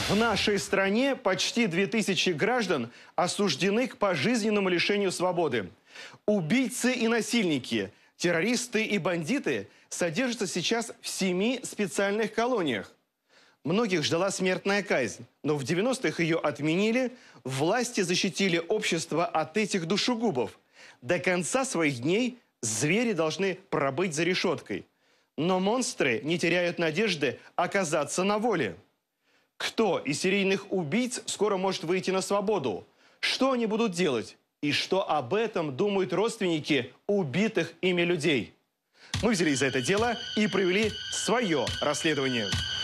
В нашей стране почти 2000 граждан осуждены к пожизненному лишению свободы. Убийцы и насильники, террористы и бандиты содержатся сейчас в 7 специальных колониях. Многих ждала смертная казнь, но в 90-х ее отменили, власти защитили общество от этих душегубов. До конца своих дней звери должны пробыть за решеткой. Но монстры не теряют надежды оказаться на воле. Кто из серийных убийц скоро может выйти на свободу? Что они будут делать? И что об этом думают родственники убитых ими людей? Мы взялись за это дело и провели свое расследование.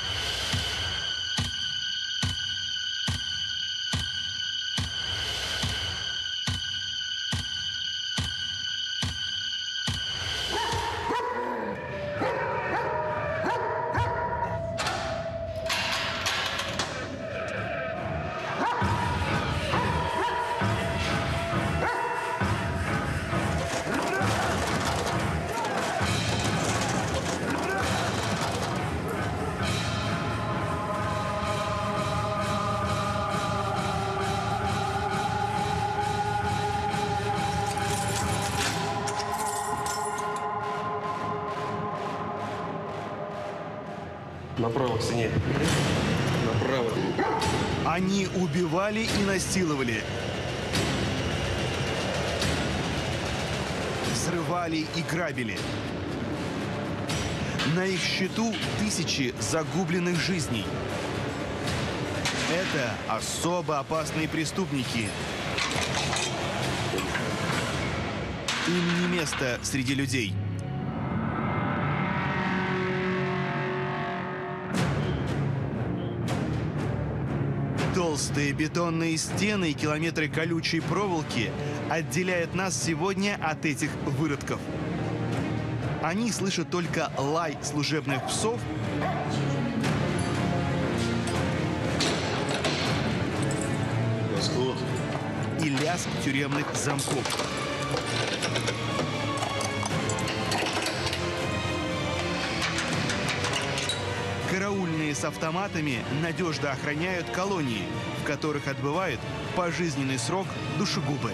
Направо к стене. Направо. Они убивали и насиловали. Взрывали и грабили. На их счету тысячи загубленных жизней. Это особо опасные преступники. Им не место среди людей. Толстые бетонные стены и километры колючей проволоки отделяют нас сегодня от этих выродков. Они слышат только лай служебных псов и лязг тюремных замков. Караульные с автоматами надежно охраняют колонии, в которых отбывают пожизненный срок душегубы.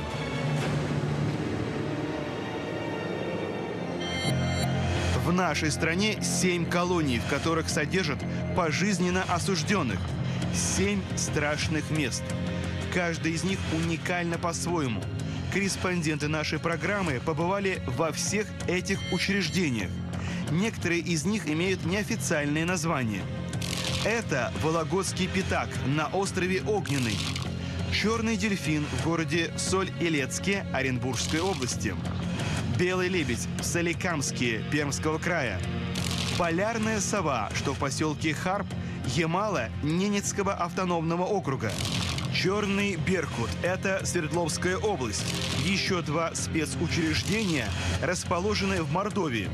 В нашей стране 7 колоний, в которых содержат пожизненно осужденных. 7 страшных мест. Каждая из них уникальна по-своему. Корреспонденты нашей программы побывали во всех этих учреждениях. Некоторые из них имеют неофициальные названия. Это Вологодский Пятак на острове Огненный, Черный дельфин в городе Соль-Илецке Оренбургской области, Белый лебедь в Соликамске Пермского края, Полярная сова, что в поселке Харп Ямало-Ненецкого автономного округа, Черный беркут – это Свердловская область. Еще 2 спецучреждения расположены в Мордовии.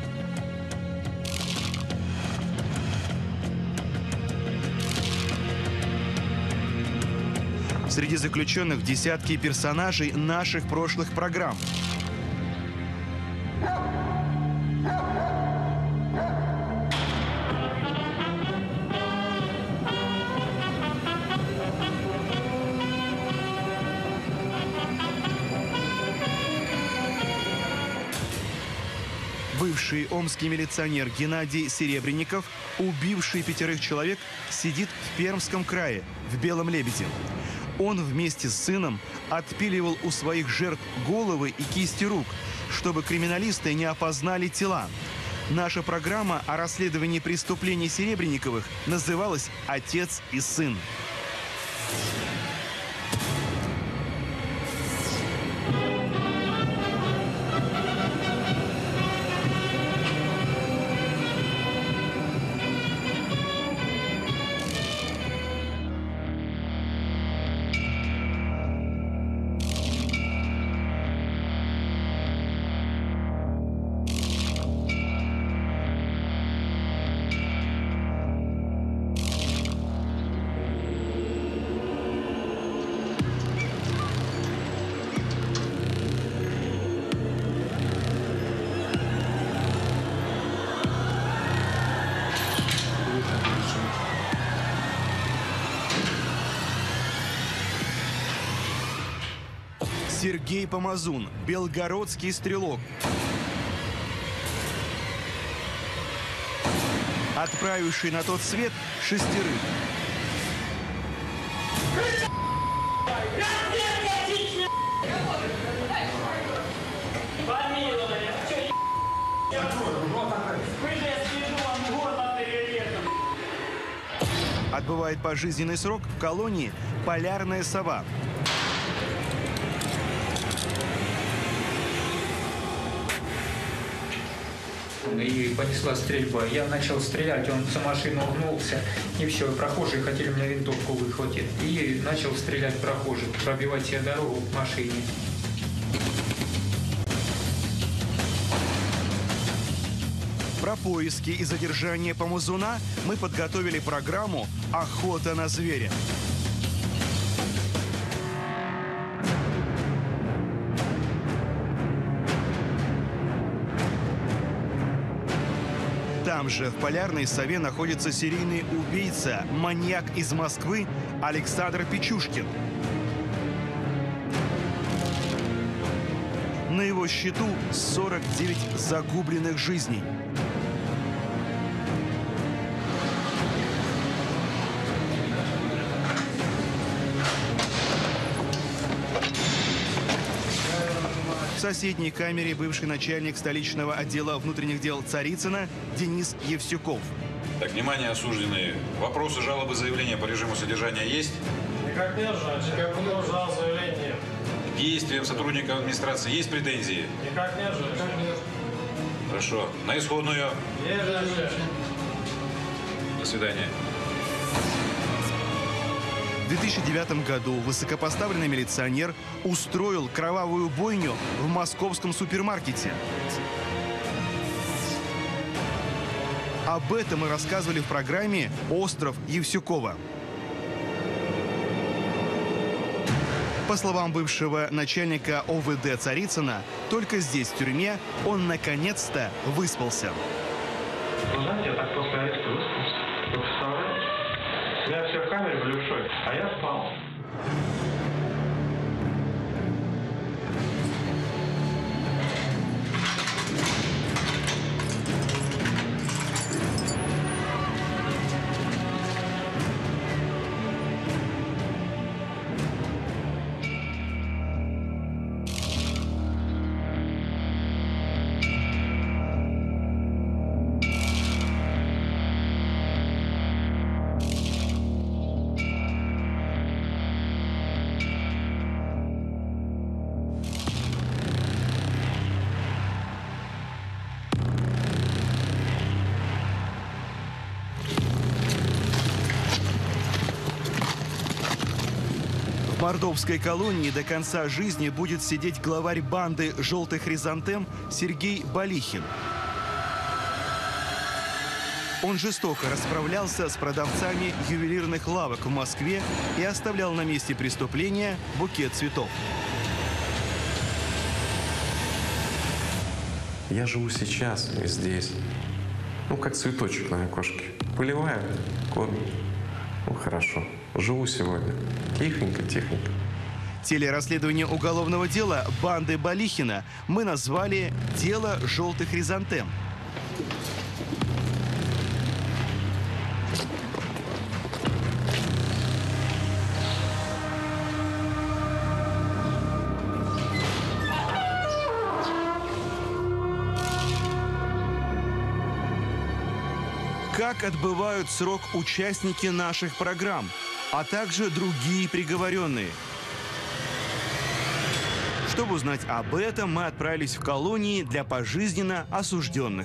Среди заключенных десятки персонажей наших прошлых программ. Бывший омский милиционер Геннадий Серебренников, убивший 5 человек, сидит в Пермском крае, в Белом лебеде. Он вместе с сыном отпиливал у своих жертв головы и кисти рук, чтобы криминалисты не опознали тела. Наша программа о расследовании преступлений Серебренниковых называлась «Отец и сын». Сергей Помазун, белгородский стрелок, отправивший на тот свет 6. Отбывает пожизненный срок в колонии «Полярная сова». И понесла стрельба. Я начал стрелять, он за машину угнулся, и все, прохожие хотели мне винтовку выхватить. И начал стрелять в прохожих, пробивать себе дорогу к машине. Про поиски и задержание Помазуна мы подготовили программу «Охота на зверя». Там же, в Полярной сове, находится серийный убийца, маньяк из Москвы Александр Печушкин. На его счету 49 загубленных жизней. В соседней камере бывший начальник столичного отдела внутренних дел Царицына Денис Евсюков. Так, внимание, осужденные. Вопросы, жалобы, заявления по режиму содержания есть? Никак нет, никак продолжал заявление. К действиям сотрудников администрации есть претензии? Никак нет, никак нет. Хорошо. На исходную. Есть. До свидания. В 2009 году высокопоставленный милиционер устроил кровавую бойню в московском супермаркете. Об этом мы рассказывали в программе «Остров Евсюкова». По словам бывшего начальника ОВД Царицына, только здесь, в тюрьме, он наконец-то выспался. Ну, знаете, я так после ареста выспался. Вы представляете? Я все в камере были в шоке, а я спал. В мордовской колонии до конца жизни будет сидеть главарь банды «Желтых хризантем» Сергей Балихин. Он жестоко расправлялся с продавцами ювелирных лавок в Москве и оставлял на месте преступления букет цветов. Я живу сейчас и здесь. Ну, как цветочек на окошке. Поливаю, кормю. Ну, хорошо. Живу сегодня. Тихонько, тихонько. Телерасследование уголовного дела банды Балихина мы назвали «Дело желтых хризантем». Как отбывают срок участники наших программ, а также другие приговоренные. Чтобы узнать об этом, мы отправились в колонии для пожизненно осужденных.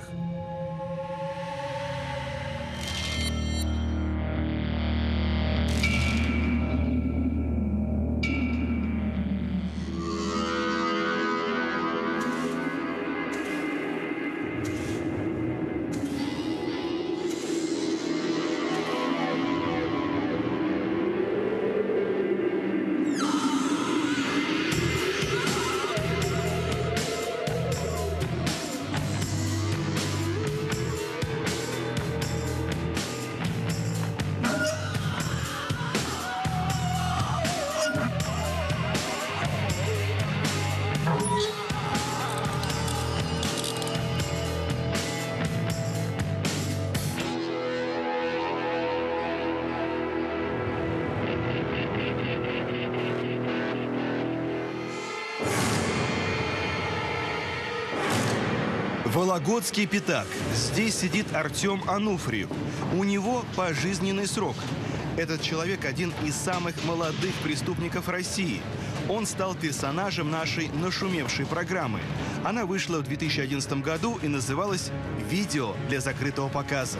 Вологодский пятак. Здесь сидит Артем Ануфриев. У него пожизненный срок. Этот человек один из самых молодых преступников России. Он стал персонажем нашей нашумевшей программы. Она вышла в 2011 году и называлась «Видео для закрытого показа».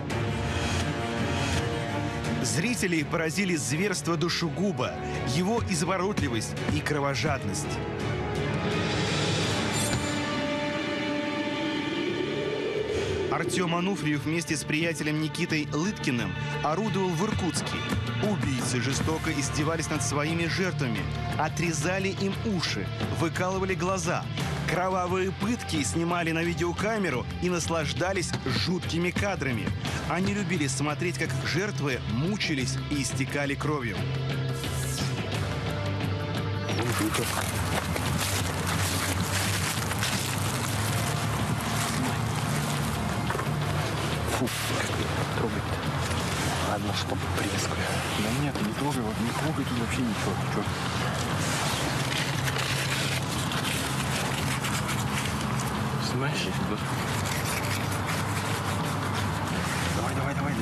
Зрителей поразили зверства душегуба, его изворотливость и кровожадность. Артем Ануфриев вместе с приятелем Никитой Лыткиным орудовал в Иркутске. Убийцы жестоко издевались над своими жертвами, отрезали им уши, выкалывали глаза. Кровавые пытки снимали на видеокамеру и наслаждались жуткими кадрами. Они любили смотреть, как их жертвы мучились и истекали кровью. Фу, трогать-то. Ладно, чтобы прескали. Да нет, не трогай, вот не трогай тут вообще ничего. Чё? Снимаешь? Да. Давай, давай,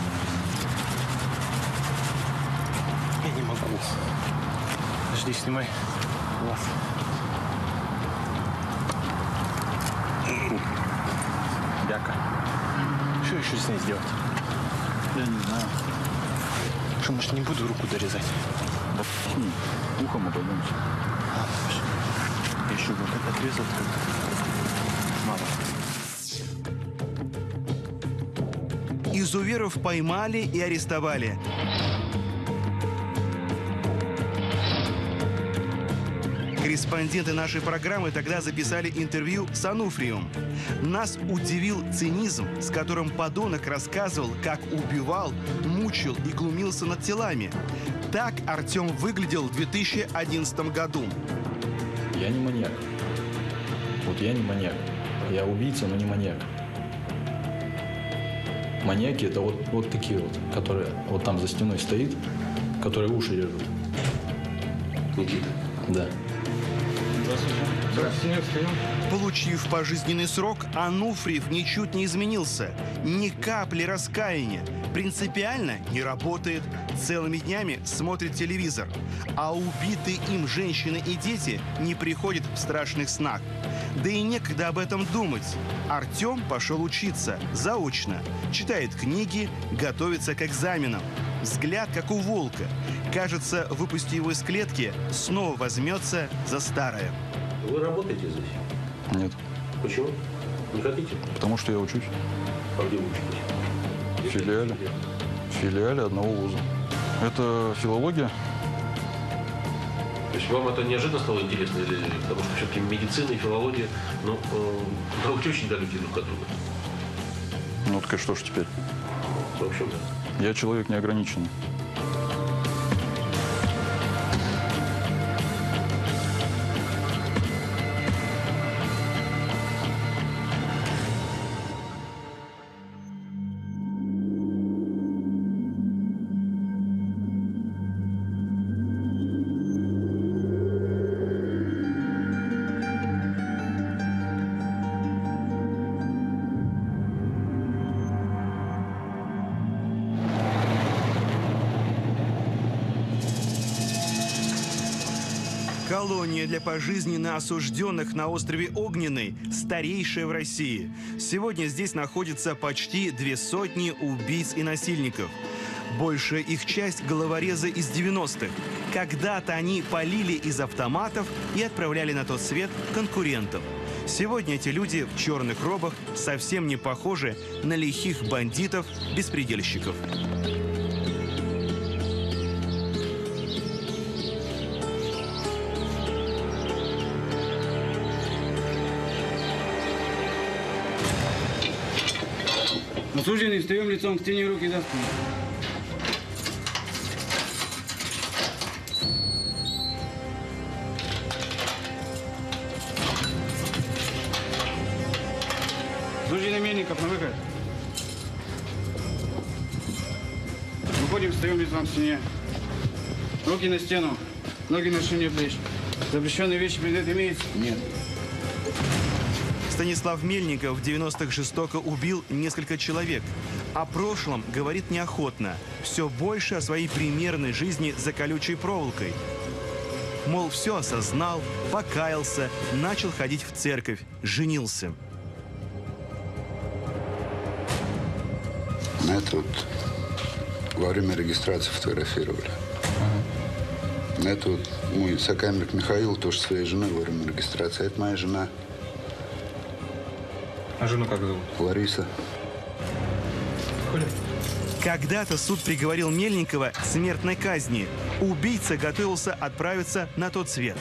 я не могу. Подожди, снимай. Класс. Бяка. Что еще с ней сделать? Я не знаю. Что, может, не буду руку дорезать? Да ухом обойдемся. Еще вот это отрезал. Мало. Изуверов поймали и арестовали. Корреспонденты нашей программы тогда записали интервью с Ануфриевым. Нас удивил цинизм, с которым подонок рассказывал, как убивал, мучил и глумился над телами. Так Артем выглядел в 2011 году. Я не маньяк. Вот я не маньяк. Я убийца, но не маньяк. Маньяки — это вот такие вот, которые вот там за стеной стоит, которые уши режут. Никита? Да. Получив пожизненный срок, Ануфриев ничуть не изменился. Ни капли раскаяния. Принципиально не работает. Целыми днями смотрит телевизор. А убитые им женщины и дети не приходят в страшных снах. Да и некогда об этом думать. Артем пошел учиться заочно. Читает книги, готовится к экзаменам. Взгляд, как у волка. Кажется, выпусти его из клетки, снова возьмется за старое. Вы работаете здесь? Нет. Почему? Не хотите? Потому что я учусь. А где вы учитесь? В филиале. В филиале одного вуза. Это филология. То есть вам это неожиданно стало интересно? Или потому что все-таки медицина и филология, науки очень далекие друг от друга? Ну так и что ж теперь? В общем, да. Я человек неограниченный. Колония для пожизненно осужденных на острове Огненный – старейшая в России. Сегодня здесь находится почти 200 убийц и насильников. Большая их часть – головорезы из 90-х. Когда-то они палили из автоматов и отправляли на тот свет конкурентов. Сегодня эти люди в черных робах совсем не похожи на лихих бандитов-беспредельщиков. Осужденный, встаем лицом к стене, руки за спину. Осужденный Мельников, на выход. Выходим, встаем лицом к стене. Руки на стену, ноги на ширине плеч. Запрещенные вещи, предметы имеются? Нет. Станислав Мельников в 90-х жестоко убил несколько человек. О прошлом говорит неохотно. Все больше о своей примерной жизни за колючей проволокой. Мол, все осознал, покаялся, начал ходить в церковь, женился. Это вот во время регистрации фотографировали. Это вот мой сокамерник Михаил, тоже своей женой во время регистрации. Это моя жена. А жену как зовут? Лариса. Когда-то суд приговорил Мельникова к смертной казни. Убийца готовился отправиться на тот свет.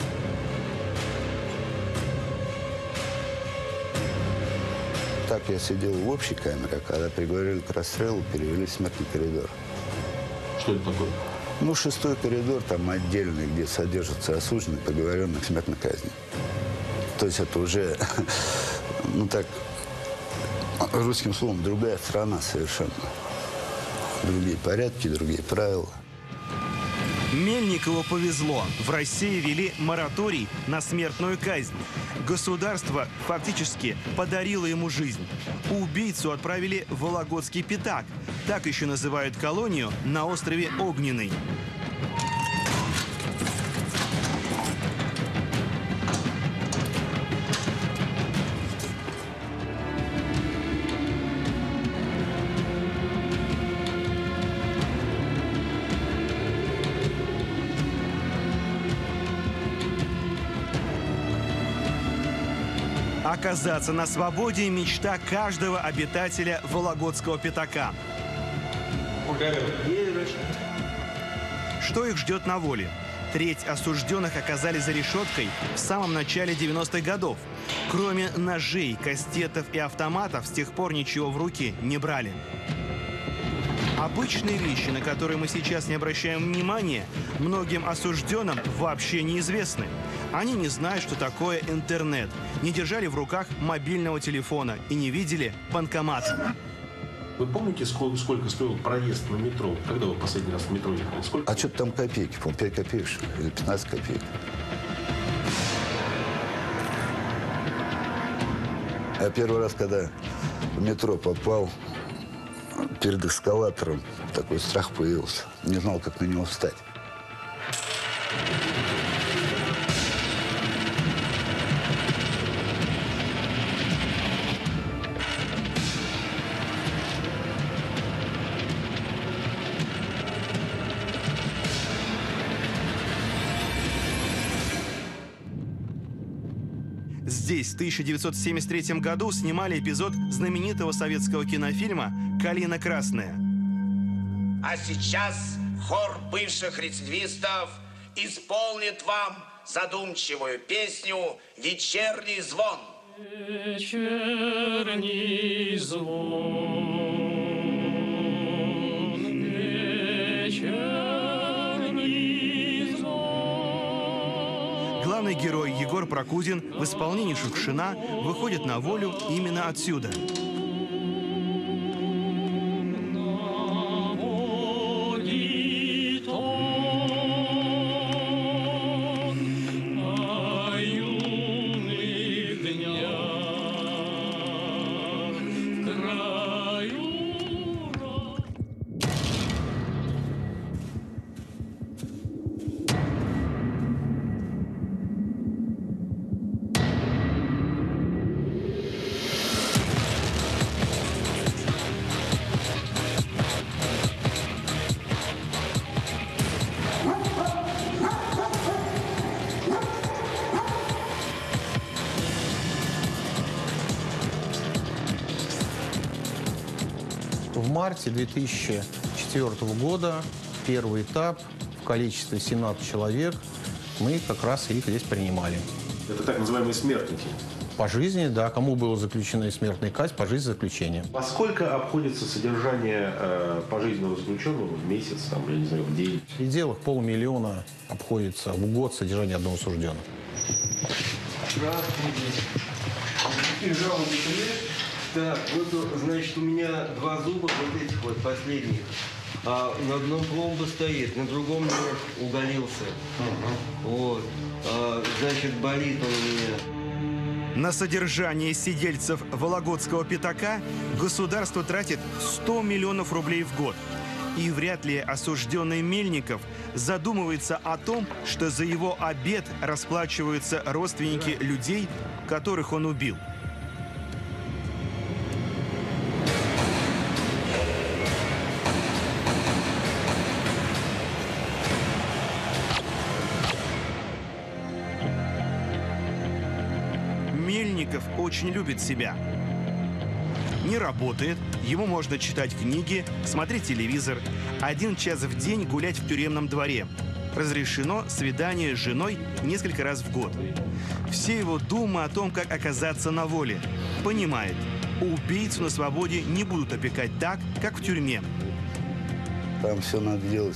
Так я сидел в общей камере, а когда приговорили к расстрелу, перевели в смертный коридор. Что это такое? Ну, 6-й коридор, там отдельный, где содержатся осужденные, приговоренные к смертной казни. То есть это уже, ну так, русским словом, другая страна совершенно. Другие порядки, другие правила. Мельникову повезло. В России ввели мораторий на смертную казнь. Государство фактически подарило ему жизнь. Убийцу отправили в Вологодский Пятак. Так еще называют колонию на острове Огненный. Оказаться на свободе – мечта каждого обитателя Вологодского Пятака. Что их ждет на воле? Треть осужденных оказались за решеткой в самом начале 90-х годов. Кроме ножей, кастетов и автоматов, с тех пор ничего в руки не брали. Обычные вещи, на которые мы сейчас не обращаем внимания, многим осужденным вообще неизвестны. Они не знают, что такое интернет, не держали в руках мобильного телефона и не видели банкомата. Вы помните, сколько стоил проезд на метро? Когда вы последний раз в метро ехали? Сколько? А что-то там копейки, по-моему, 5 копеек что ли, или 15 копеек. Я первый раз, когда в метро попал, перед эскалатором такой страх появился. Не знал, как на него встать. Здесь в 1973 году снимали эпизод знаменитого советского кинофильма «Калина красная». А сейчас хор бывших рецидивистов исполнит вам задумчивую песню «Вечерний звон». Вечерний звон, вечерний звон. Главный герой Егор Прокудин в исполнении Шукшина выходит на волю именно отсюда. В марте 2004 года первый этап в количестве 17 человек мы как раз их здесь принимали. Это так называемые смертники? По жизни, да. Кому было заключена смертная казнь, по жизни заключения. Во сколько обходится содержание пожизненного заключенного в месяц, там, я не знаю, в день? В пределах $500 000 обходится в год содержание одного осужденного. Здравствуйте. Какие жалобы есть? Так, вот, значит, у меня 2 зуба, вот этих вот последних. А на одном пломба стоит, на другом нож уголился. Вот. Значит, болит он у меня. На содержание сидельцев Вологодского пятака государство тратит 100 миллионов рублей в год. И вряд ли осужденный Мельников задумывается о том, что за его обед расплачиваются родственники людей, которых он убил. Мельников очень любит себя. Не работает, ему можно читать книги, смотреть телевизор, 1 час в день гулять в тюремном дворе. Разрешено свидание с женой несколько раз в год. Все его думы о том, как оказаться на воле. Понимает, убийцу на свободе не будут опекать так, как в тюрьме. Там все надо делать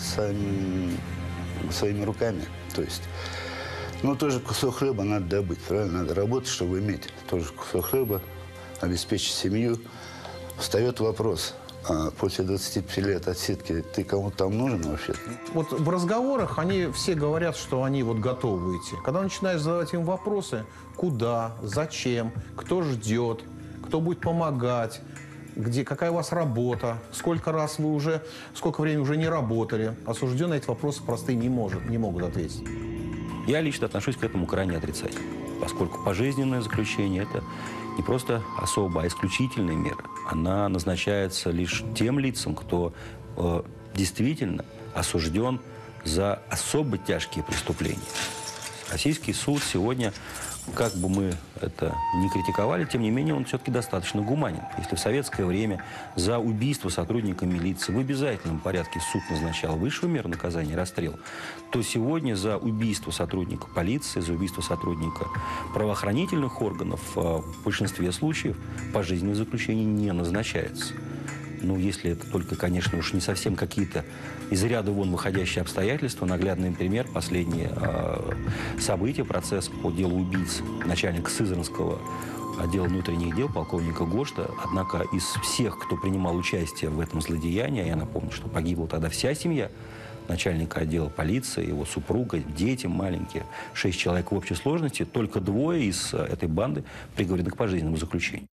своими руками. То есть, ну, тоже кусок хлеба надо добыть, правильно? Надо работать, чтобы иметь тоже кусок хлеба, обеспечить семью. Встает вопрос, а после 25 лет отсидки ты кому-то там нужен вообще? Вот в разговорах они все говорят, что они вот готовы выйти. Когда начинаешь задавать им вопросы, куда, зачем, кто ждет, кто будет помогать, где, какая у вас работа, сколько времени уже не работали, осужденные на эти вопросы простые не могут ответить. Я лично отношусь к этому крайне отрицательно, поскольку пожизненное заключение – это не просто особая, а исключительная мера. Она назначается лишь тем лицам, кто действительно осужден за особо тяжкие преступления. Российский суд сегодня, как бы мы это ни критиковали, тем не менее он все-таки достаточно гуманен. Если в советское время за убийство сотрудника милиции в обязательном порядке суд назначал высшую меру наказания — расстрел, то сегодня за убийство сотрудника полиции, за убийство сотрудника правоохранительных органов в большинстве случаев пожизненное заключение не назначается. Ну, если это только, конечно, уж не совсем какие-то из ряда вон выходящие обстоятельства. Наглядный пример – последние события, процесс по делу убийц начальника Сызранского отдела внутренних дел полковника Гошта. Однако из всех, кто принимал участие в этом злодеянии, я напомню, что погибла тогда вся семья начальника отдела полиции, его супруга, дети маленькие, 6 человек в общей сложности, только 2 из этой банды приговорены к пожизненному заключению.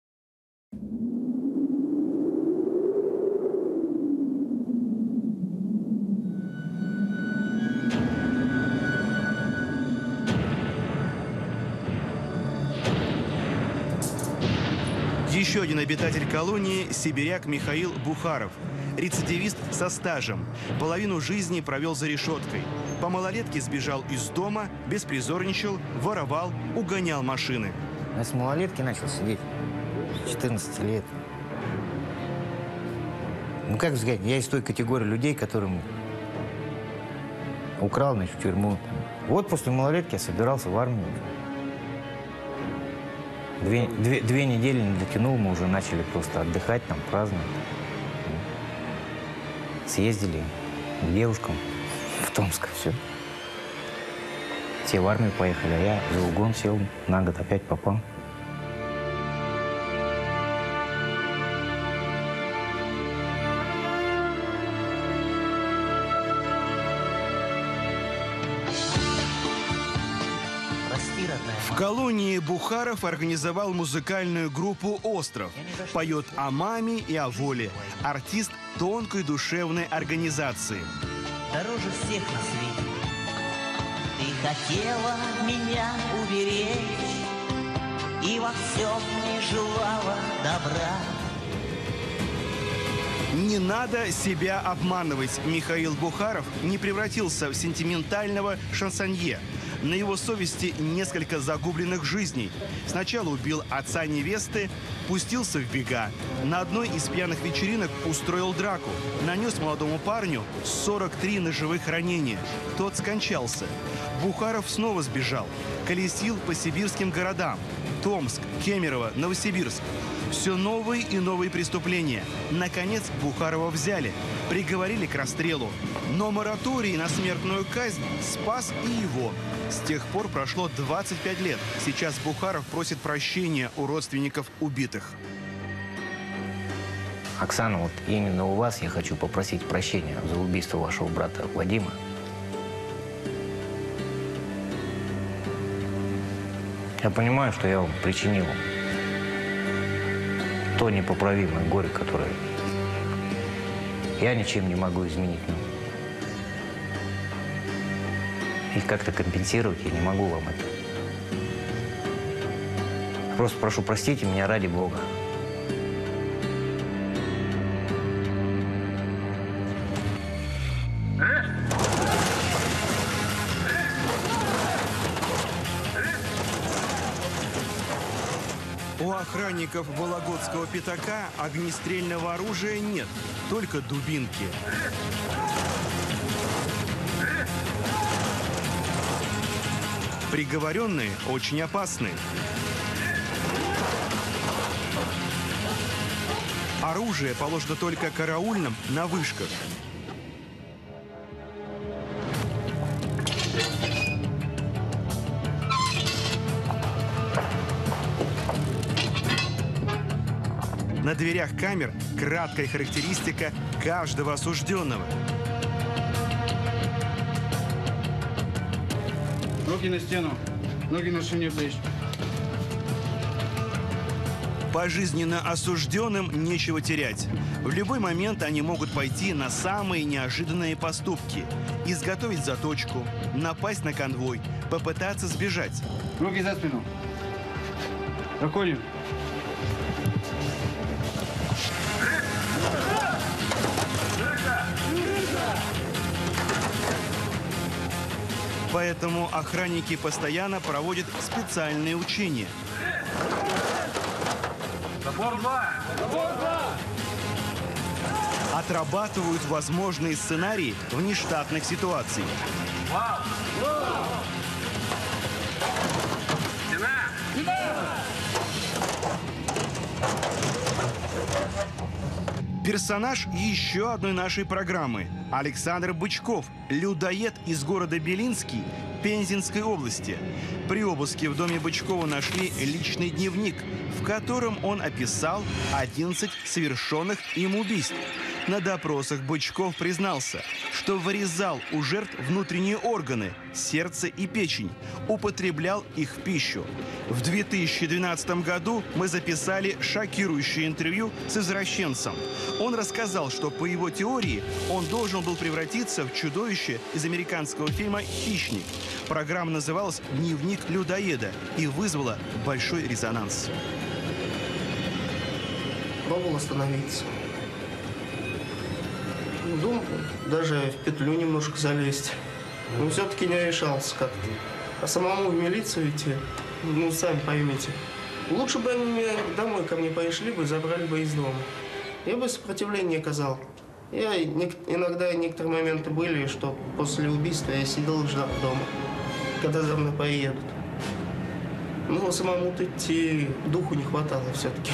Еще один обитатель колонии – сибиряк Михаил Бухаров. Рецидивист со стажем. Половину жизни провел за решеткой. По малолетке сбежал из дома, беспризорничал, воровал, угонял машины. Я с малолетки начал сидеть. 14 лет. Ну, как сказать, я из той категории людей, которым украл, значит, в тюрьму. Вот после малолетки я собирался в армию. 2 недели не дотянул, мы уже начали просто отдыхать, там, праздновать. Съездили к девушкам в Томск, все. Все в армию поехали, а я за угон сел, на год опять попал. В колонии Бухаров организовал музыкальную группу «Остров». Поет о маме и о воле. Артист тонкой душевной организации. Дороже всех на свете ты хотела меня уберечь и во всем не желала добра. Не надо себя обманывать. Михаил Бухаров не превратился в сентиментального шансонье. На его совести несколько загубленных жизней. Сначала убил отца невесты, пустился в бега. На одной из пьяных вечеринок устроил драку. Нанес молодому парню 43 ножевых ранения. Тот скончался. Бухаров снова сбежал. Колесил по сибирским городам. Томск, Кемерово, Новосибирск. Все новые и новые преступления. Наконец Бухарова взяли. Приговорили к расстрелу. Но мораторий на смертную казнь спас и его. С тех пор прошло 25 лет. Сейчас Бухаров просит прощения у родственников убитых. Оксана, вот именно у вас я хочу попросить прощения за убийство вашего брата Вадима. Я понимаю, что я вам причинил то непоправимое горе, которое я ничем не могу изменить. И как-то компенсировать я не могу вам это. Просто прошу, простите меня ради Бога. У охранников Вологодского пятака огнестрельного оружия нет, только дубинки. Приговоренные очень опасны. Оружие положено только караульным на вышках. На дверях камер краткая характеристика каждого осужденного. Руки на стену, ноги на ширине плеч. Пожизненно осужденным нечего терять. В любой момент они могут пойти на самые неожиданные поступки. Изготовить заточку, напасть на конвой, попытаться сбежать. Руки за спину. Проходим. Поэтому охранники постоянно проводят специальные учения. Забор 2! Забор 2! Отрабатывают возможные сценарии внештатных ситуаций. Персонаж еще одной нашей программы – Александр Бычков, людоед из города Белинский, Пензенской области. При обыске в доме Бычкова нашли личный дневник, в котором он описал 11 совершенных им убийств. На допросах Бычков признался, что вырезал у жертв внутренние органы, сердце и печень, употреблял их в пищу. В 2012 году мы записали шокирующее интервью с извращенцем. Он рассказал, что по его теории он должен был превратиться в чудовище из американского фильма «Хищник». Программа называлась «Дневник людоеда» и вызвала большой резонанс. Пробовал остановиться. Думал, даже в петлю немножко залезть. Но все-таки не решался как-то. А самому в милицию идти, ну, сами поймите. Лучше бы они домой ко мне пришли бы, забрали бы из дома. Я бы сопротивление оказал. Иногда некоторые моменты были, что после убийства я сидел и ждал дома, когда за мной поедут. Но самому-то идти духу не хватало все-таки.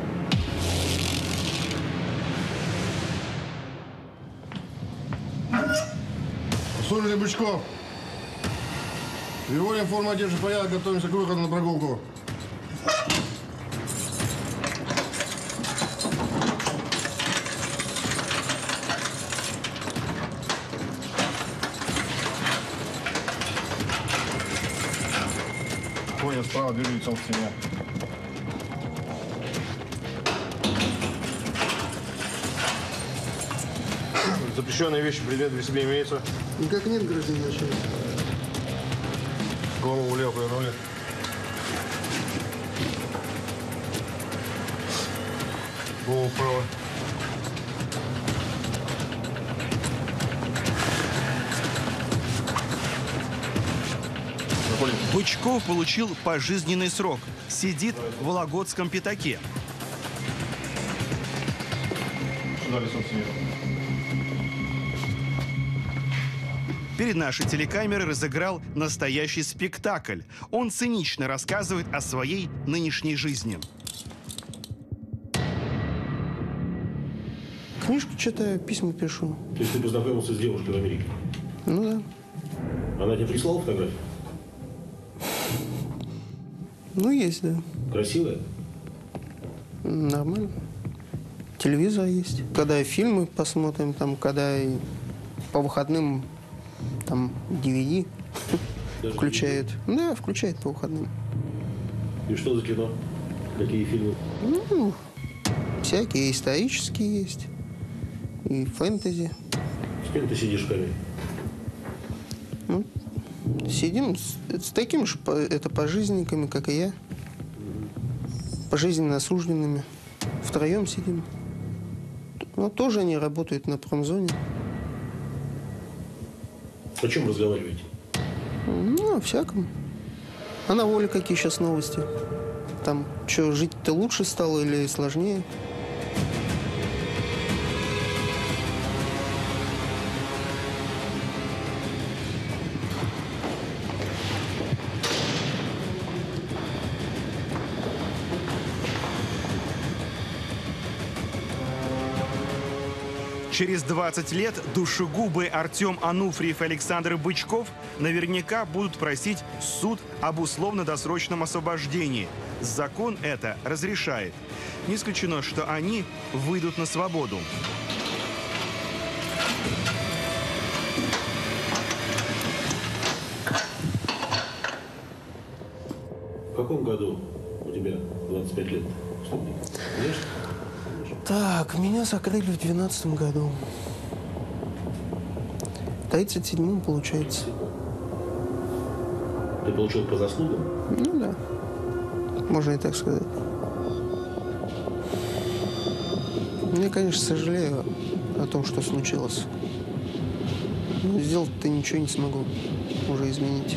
Слушайте, Бычков, переводим форму одежды, порядок, готовимся к выходу на прогулку. Коня справа, двери лицом к стене. Запрещенные вещи, предметы при себе имеются? Никак нет, гражданин начальник. Голову влево повернули. Голову вправо. Бычков получил пожизненный срок. Сидит в Вологодском пятаке. Сюда лицом к стене. Перед нашей телекамерой разыграл настоящий спектакль. Он цинично рассказывает о своей нынешней жизни. Книжку читаю, письма пишу. То есть ты познакомился с девушкой в Америке? Ну да. Она тебе прислала фотографию? Ну, есть, да. Красивая? Нормально. Телевизор есть. Когда фильмы посмотрим, там, когда и по выходным там DVD включает. Да, включает по выходным. И что за кино? Какие фильмы? Ну, всякие исторические есть. И фэнтези. С кем ты сидишь в камере? Ну, сидим с такими же пожизненниками, как и я. Пожизненно осужденными. Втроем сидим. Но тоже они работают на промзоне. О чем разговариваете? Ну, о всяком. А на воле какие сейчас новости? Там, что, жить-то лучше стало или сложнее? Через 20 лет душегубы Артем Ануфриев и Александр Бычков наверняка будут просить суд об условно-досрочном освобождении. Закон это разрешает. Не исключено, что они выйдут на свободу. В каком году у тебя 25 лет? Конечно. Так, меня закрыли в 12-м году. В 37-м, получается. Ты получил по заслугам? Ну да. Можно и так сказать. Я, конечно, сожалею о том, что случилось. Но сделать-то ничего не смогу уже изменить.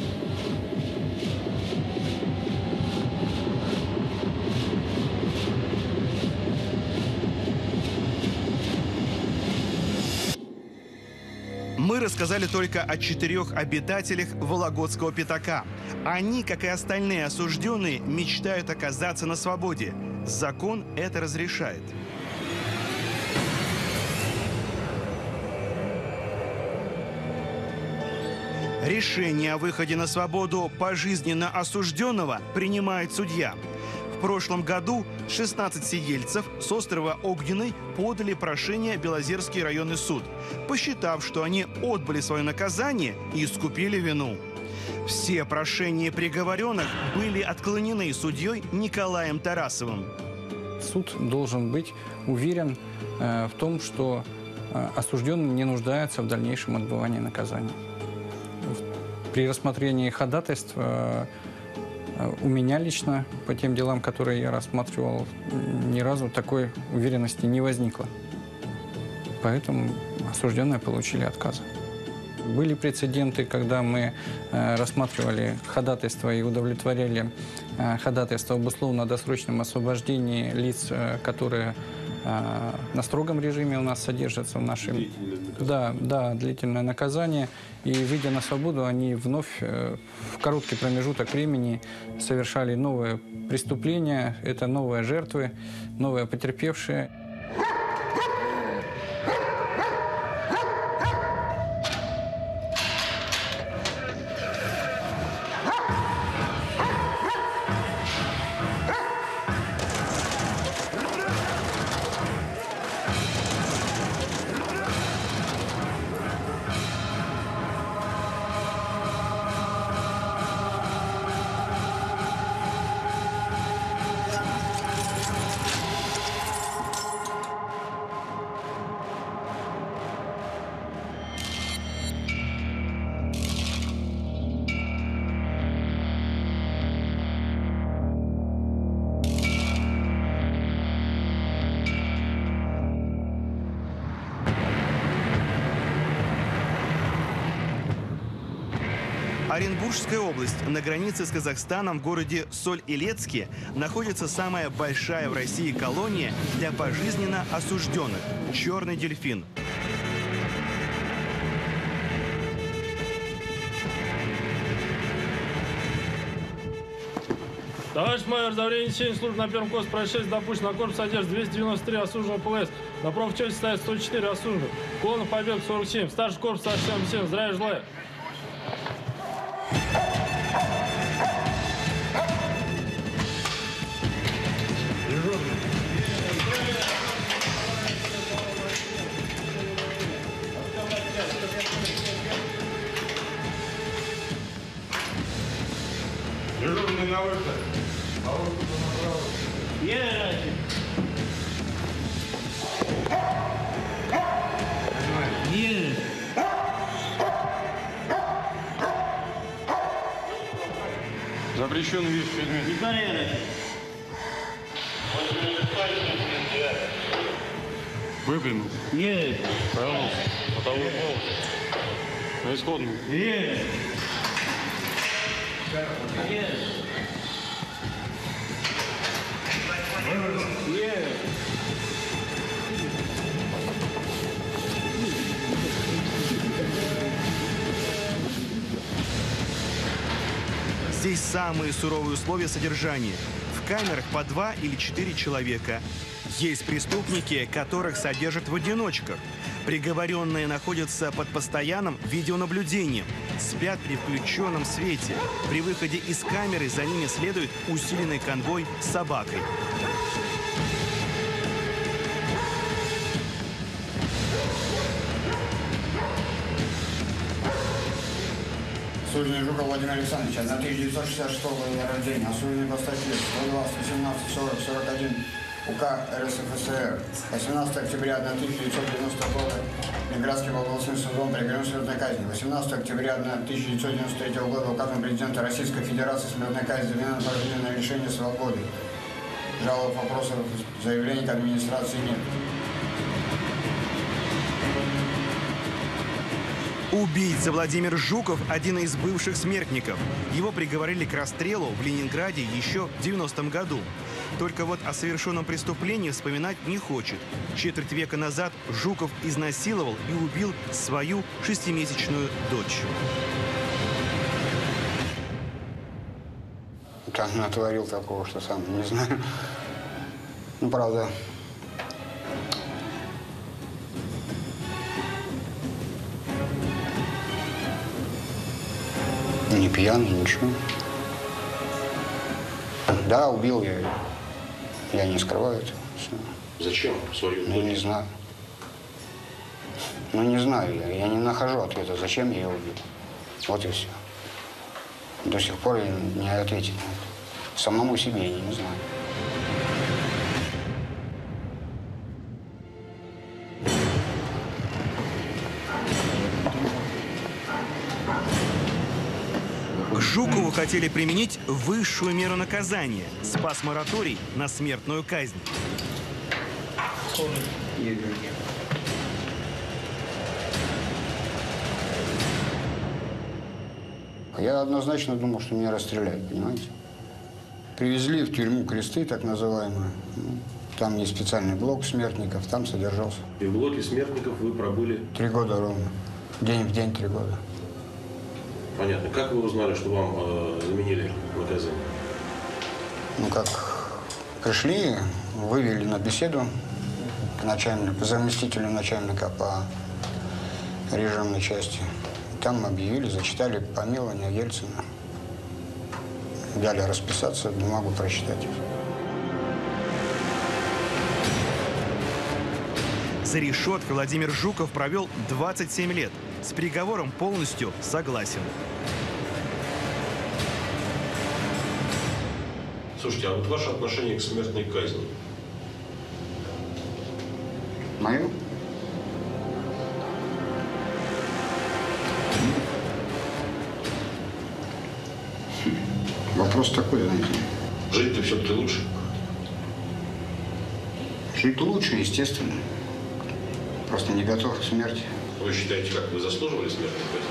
Мы рассказали только о 4 обитателях Вологодского пятака. Они, как и остальные осужденные, мечтают оказаться на свободе. Закон это разрешает. Решение о выходе на свободу пожизненно осужденного принимает судья. В прошлом году 16 сидельцев с острова Огненный подали прошение в Белозерский районный суд, посчитав, что они отбыли свое наказание и искупили вину. Все прошения приговоренных были отклонены судьей Николаем Тарасовым. Суд должен быть уверен в том, что осужденный не нуждается в дальнейшем отбывании наказания. При рассмотрении ходатайств у меня лично по тем делам, которые я рассматривал, ни разу такой уверенности не возникло. Поэтому осужденные получили отказы. Были прецеденты, когда мы рассматривали ходатайство и удовлетворяли ходатайство об условно-досрочном освобождении лиц, которые на строгом режиме у нас содержатся в нашей... Да, длительное наказание. И, выйдя на свободу, они вновь в короткий промежуток времени совершали новые преступления. Это новые жертвы, новые потерпевшие. Оренбургская область на границе с Казахстаном в городе Соль-Илецке находится самая большая в России колония для пожизненно осужденных – «Черный дельфин». Товарищ майор, за время несения службы на первом курсе происшествия допущено на корпус содержит 293 осужденного ПЛС. На профчете стоит 104 осужденных. Клонов побег 47. Старший корпус 77. Здравия желаю. Дежурный на выход. По выходу направо. Есть! Есть! Запрещенный вещь, предмет. Игнорировать. Выпрямился. Есть. Повернулся. Потолок. На исходную. Есть. Есть. Есть. Здесь самые суровые условия содержания. В камерах по 2 или 4 человека. Есть преступники, которых содержат в одиночках. Приговоренные находятся под постоянным видеонаблюдением. Спят при включенном свете. При выходе из камеры за ними следует усиленный конвой с собакой. Осужденный Жуков Владимир Александрович, 1966 года рождения, осужденный по статье 120, 18, 40, 41 УК РСФСР. 18 октября 1990 года Ленинградским областным судом приговорен к смертной казни. 18 октября 1993 года указом президента Российской Федерации смертной казни заменена на лишение свободы. Жалоб, вопросов, заявлений к администрации нет. Убийца Владимир Жуков – один из бывших смертников. Его приговорили к расстрелу в Ленинграде еще в 90-м году. Только вот о совершенном преступлении вспоминать не хочет. Четверть века назад Жуков изнасиловал и убил свою 6-месячную дочь. Там натворил такого, что сам не знаю. Ну, правда, не пьяный, ничего. Да, убил я ее. Я не скрываю это. Зачем свою? Ну, не знаю. Ну, не знаю я. Я не нахожу ответа, зачем я ее убил. Вот и все. До сих пор я не ответил на это. Самому себе я не знаю. К Жукову хотели применить высшую меру наказания – спас-мораторий на смертную казнь. Я однозначно думал, что меня расстреляют, понимаете? Привезли в тюрьму Кресты, так называемую. Там есть специальный блок смертников, там содержался. И в блоке смертников вы пробыли? 3 года ровно. День в день 3 года. Понятно. Как вы узнали, что вам заменили наказание? Ну как, пришли, вывели на беседу к начальнику, заместителю начальника по режимной части. Там объявили, зачитали помилование Ельцина. Дали расписаться, бумагу прочитать. За решеткой Владимир Жуков провел 27 лет. С приговором полностью согласен. Слушайте, а вот ваше отношение к смертной казни? Мое? Вопрос такой, знаете. Жить-то все-таки лучше? Жить лучше, естественно. Просто не готов к смерти. Вы считаете, как вы заслуживали смертной казни?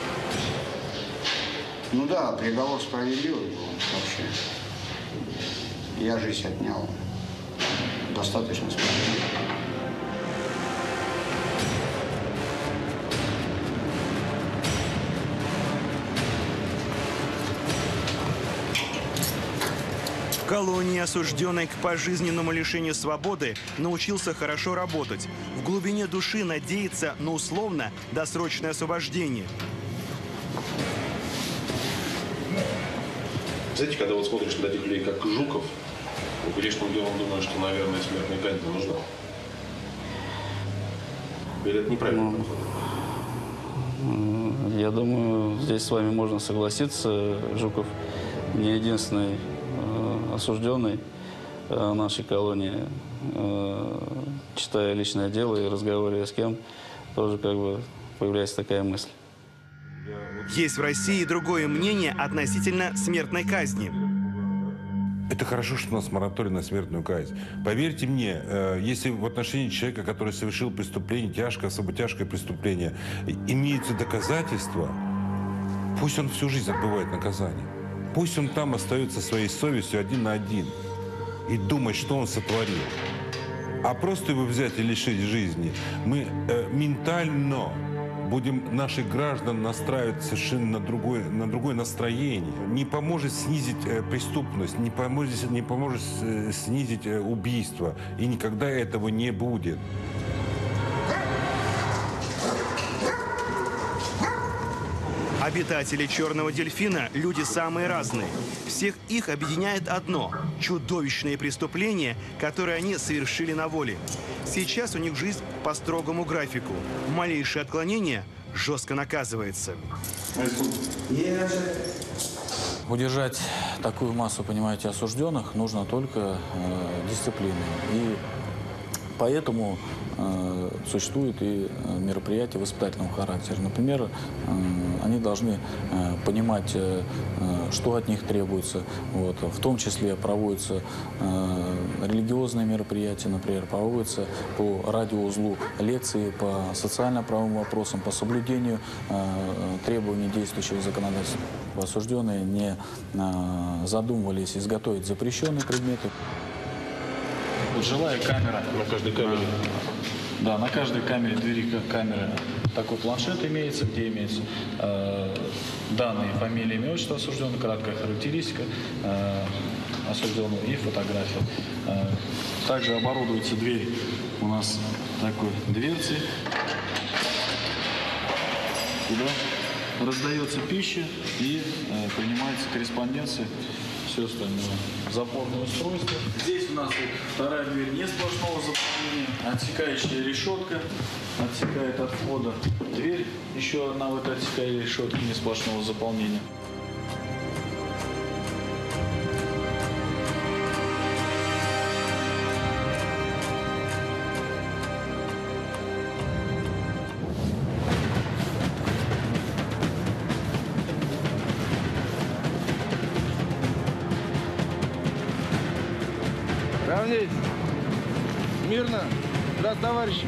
Ну да, приговор справедливый был вообще. Я жизнь отнял. Достаточно справедливо. В колонии, осужденный к пожизненному лишению свободы, научился хорошо работать. В глубине души надеется на условно-досрочное освобождение. Знаете, когда вот смотришь на таких людей, как Жуков, ну, грешным делом думаешь, что, наверное, смертная казнь нужна. Или это неправильно? Я думаю, здесь с вами можно согласиться. Жуков не единственный осужденный нашей колонии. Читая личное дело и разговаривая с кем, тоже как бы появляется такая мысль. Есть в России другое мнение относительно смертной казни. Это хорошо, что у нас мораторий на смертную казнь. Поверьте мне, если в отношении человека, который совершил преступление, тяжкое, особо тяжкое преступление, имеются доказательства, пусть он всю жизнь отбывает наказание. Пусть он там остается своей совестью один на один и думает, что он сотворил. А просто его взять и лишить жизни, мы ментально будем наших граждан настраивать совершенно на другое настроение. Не поможет снизить преступность, не поможет снизить убийство. И никогда этого не будет. Обитатели черного дельфина – люди самые разные. Всех их объединяет одно – чудовищные преступления, которые они совершили на воле. Сейчас у них жизнь по строгому графику. Малейшее отклонение жестко наказывается. Удержать такую массу, понимаете, осужденных нужно только дисциплиной. И поэтому существуют и мероприятия воспитательного характера. Например, они должны понимать, что от них требуется. Вот. В том числе проводятся религиозные мероприятия, например, проводятся по радиоузлу лекции по социально-правовым вопросам, по соблюдению требований действующего законодательства. Осужденные не задумывались изготовить запрещенные предметы. Вот жилая камера. На каждой камере? Да, на каждой камере, двери камеры такой планшет имеется, где имеются данные, фамилия, имя, отчество осужденного, краткая характеристика осужденного и фотография. Также оборудуется дверь у нас такой дверцей, куда раздается пища и принимается корреспонденция. Все остальное. Запорное устройство. Здесь у нас вторая дверь не сплошного заполнения. Отсекающая решетка отсекает от входа. Дверь еще одна в этой отсекающей решетке не сплошного заполнения. Равнять. Мирно. Да, товарищи.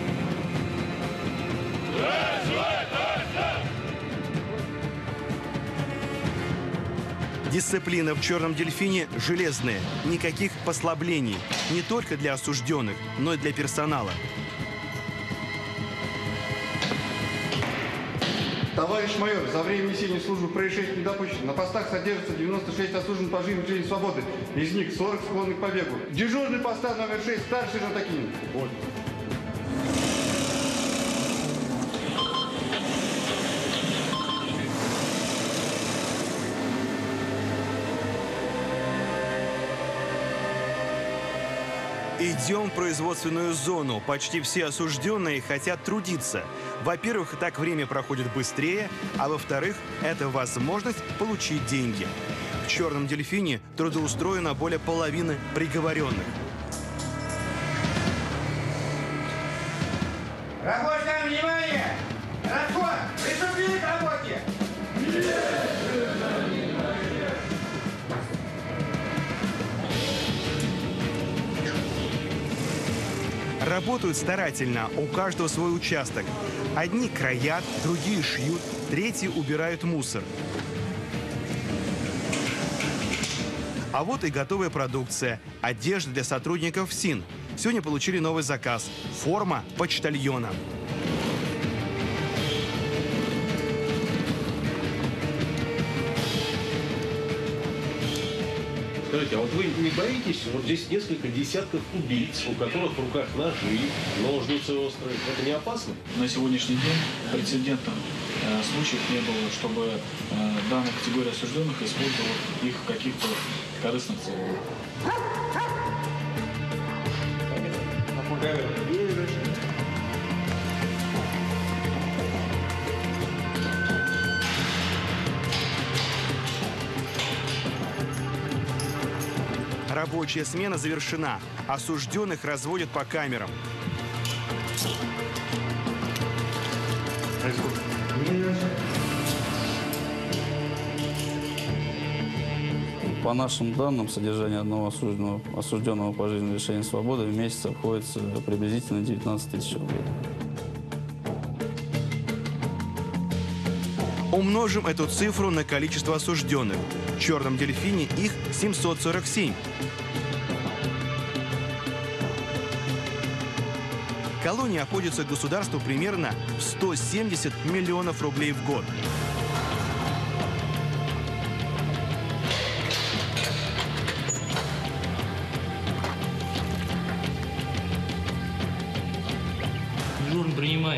Дисциплина в черном дельфине железная. Никаких послаблений. Не только для осужденных, но и для персонала. Товарищ майор, за время несения службы происшествий не допущено. На постах содержится 96 осужденных по жизни лишения свободы. Из них 40 склонны к побегу. Дежурный поста номер 6, старший сержант Акинин. Вот. Идем в производственную зону. Почти все осужденные хотят трудиться. Во-первых, так время проходит быстрее, а во-вторых, это возможность получить деньги. В черном дельфине трудоустроено более половины приговоренных. Рабочим, внимание! Расход! Приступили к работе! Работают старательно, у каждого свой участок. Одни краят, другие шьют, третьи убирают мусор. А вот и готовая продукция. Одежда для сотрудников ФСИН. Сегодня получили новый заказ. Форма почтальона. Скажите, а вот вы не боитесь, вот здесь несколько десятков убийц, у которых в руках ножи, ножницы острые. Это не опасно? На сегодняшний день прецедентов случаев не было, чтобы данная категория осужденных использовала их в каких-то корыстных целях. Рабочая смена завершена. Осужденных разводят по камерам. По нашим данным, содержание одного осужденного пожизненного лишения свободы в месяц обходится приблизительно 19 тысяч рублей. Умножим эту цифру на количество осужденных. В «Черном дельфине» их 747. Колония обходится государству примерно в 170 миллионов рублей в год. Дежурный принимаем.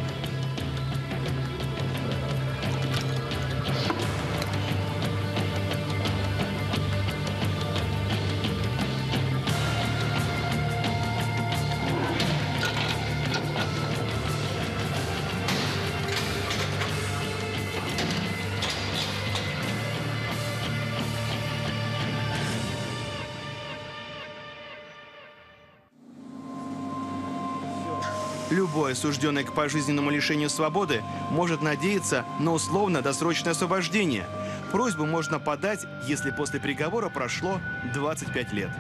Любой осужденный к пожизненному лишению свободы может надеяться на условно-досрочное освобождение. Просьбу можно подать, если после приговора прошло 25 лет.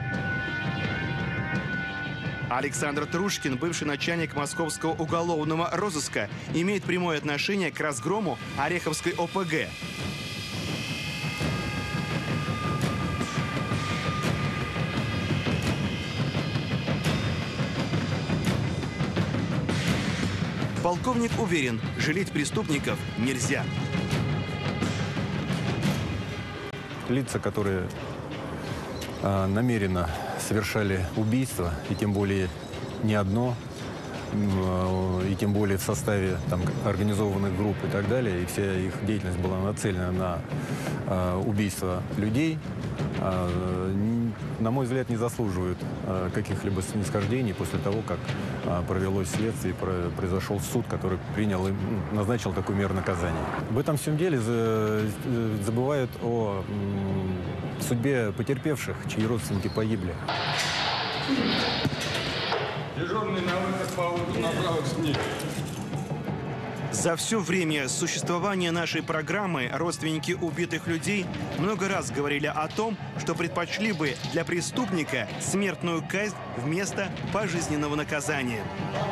Александр Трушкин, бывший начальник московского уголовного розыска, имеет прямое отношение к разгрому Ореховской ОПГ. Полковник уверен, жалеть преступников нельзя. Лица, которые намеренно совершали убийство, и тем более не одно, и тем более в составе организованных групп и так далее, и вся их деятельность была нацелена на убийство людей, на мой взгляд, не заслуживают каких-либо снисхождений после того, как провелось следствие, произошел суд, который принял и назначил такую меру наказания. В этом всем деле забывают о судьбе потерпевших, чьи родственники погибли. Дежурный на выход по улице направо к ней. За все время существования нашей программы родственники убитых людей много раз говорили о том, что предпочли бы для преступника смертную казнь вместо пожизненного наказания.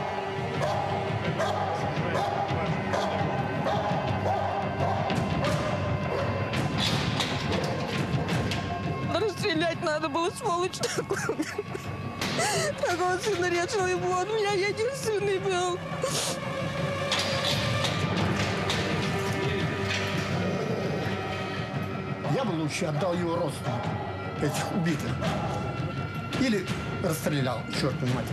Расстрелять надо было, сволочь такую. Такого сына решил его, он у меня единственный был. Я бы лучше отдал его родственникам, этих убитых. Или расстрелял, черт матери.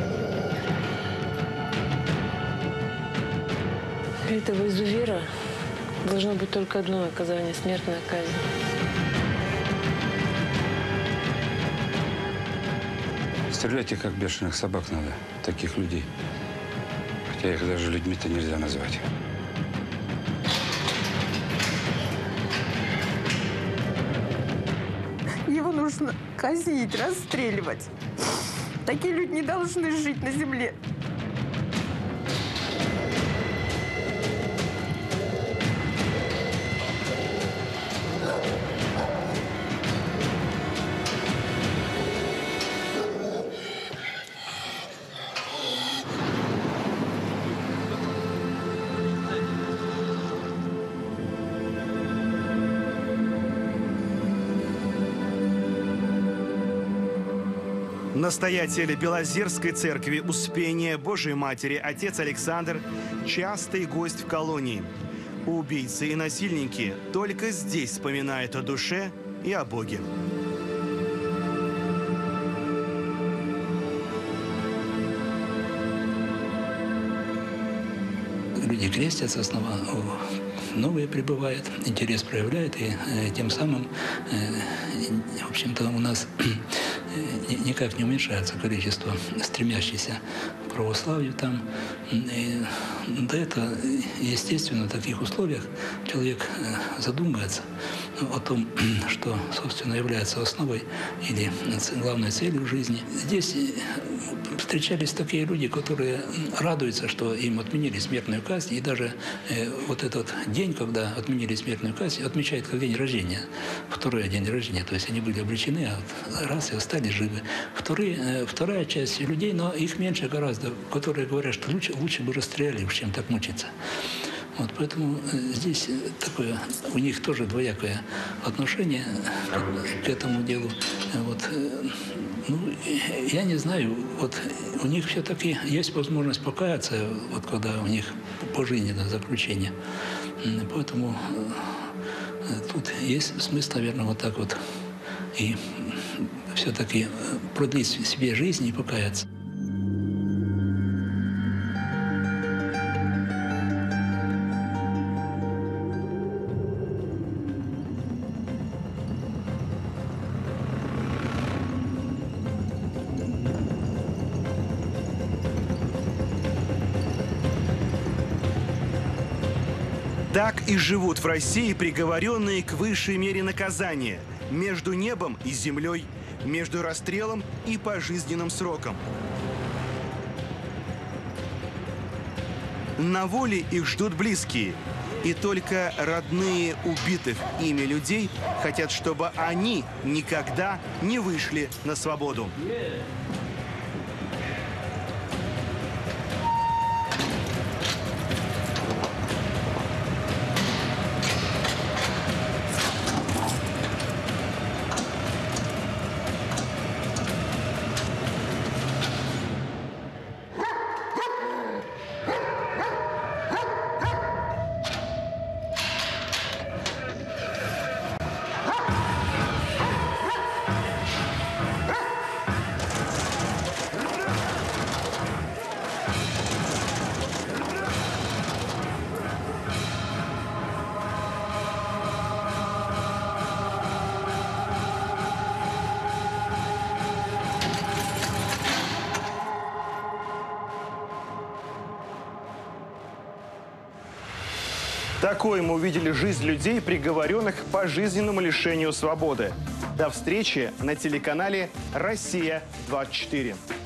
Для этого изувера должно быть только одно наказание – смертная казнь. Стрелять их как бешеных собак надо, таких людей. Хотя их даже людьми-то нельзя назвать. Его нужно казнить, расстреливать. Такие люди не должны жить на земле. Настоятель Белозерской церкви Успения Божией Матери отец Александр – частый гость в колонии. Убийцы и насильники только здесь вспоминают о душе и о Боге. Люди крестятся снова, новые прибывают, интерес проявляют, и тем самым, в общем-то, у нас никак не уменьшается количество стремящихся православию там. И до этого, естественно, в таких условиях человек задумывается о том, что, собственно, является основой или главной целью в жизни. Здесь встречались такие люди, которые радуются, что им отменили смертную казнь, и даже вот этот день, когда отменили смертную казнь, отмечают как день рождения, второй день рождения, то есть они были обречены, а раз и остались живы. Вторая часть людей, но их меньше гораздо, которые говорят, что лучше бы расстреляли, чем так мучиться. Вот, поэтому здесь такое, у них тоже двоякое отношение к этому делу. Вот, ну, я не знаю, вот у них все-таки есть возможность покаяться, вот когда у них пожизненное заключение. Поэтому тут есть смысл, наверное, вот так вот и все-таки продлить себе жизнь и покаяться. Так и живут в России приговоренные к высшей мере наказания между небом и землей, между расстрелом и пожизненным сроком. На воле их ждут близкие, и только родные убитых ими людей хотят, чтобы они никогда не вышли на свободу. Такой мы увидели жизнь людей, приговоренных к пожизненному лишению свободы. До встречи на телеканале «Россия-24».